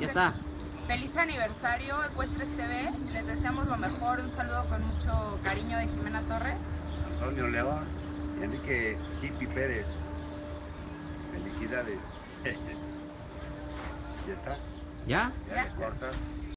Ya está. Feliz aniversario Ecuestres TV, les deseamos lo mejor, un saludo con mucho cariño de Jimena Torres. Antonio León y Enrique Hippie Pérez. Felicidades. ¿Ya está? ¿Ya? Ya le cortas.